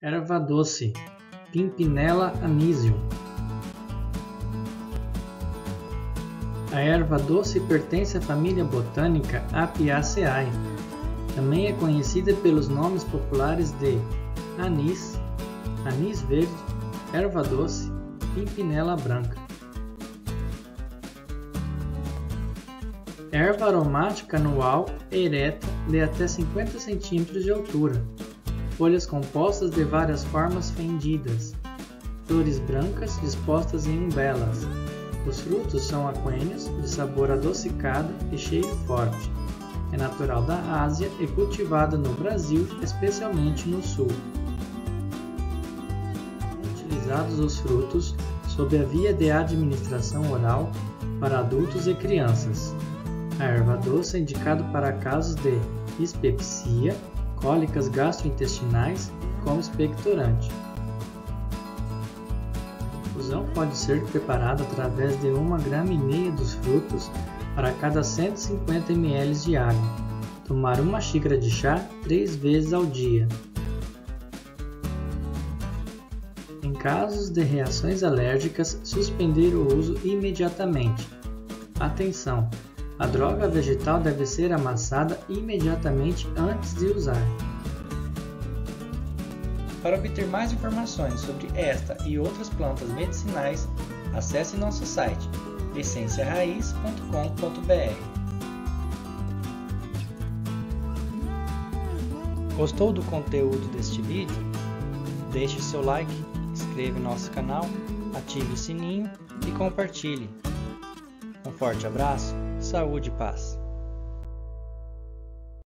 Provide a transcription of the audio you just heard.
Erva doce, Pimpinella anizium. A erva doce pertence à família botânica Apiaceae. Também é conhecida pelos nomes populares de anis, anis verde, erva doce, pimpinela branca. Erva aromática anual, ereta, de até 50 cm de altura. Folhas compostas de várias formas fendidas. Flores brancas dispostas em umbelas. Os frutos são aquênios, de sabor adocicado e cheiro forte. É natural da Ásia e cultivada no Brasil, especialmente no sul. São utilizados os frutos sob a via de administração oral para adultos e crianças. A erva doce é indicada para casos de dispepsia, cólicas gastrointestinais e como expectorante. A infusão pode ser preparada através de 1,5 gramas dos frutos para cada 150 ml de água. Tomar 1 xícara de chá 3 vezes ao dia. Em casos de reações alérgicas, suspender o uso imediatamente. Atenção! A droga vegetal deve ser amassada imediatamente antes de usar. Para obter mais informações sobre esta e outras plantas medicinais, acesse nosso site essenciaraiz.com.br. Gostou do conteúdo deste vídeo? Deixe seu like, inscreva em nosso canal, ative o sininho e compartilhe. Um forte abraço, saúde e paz!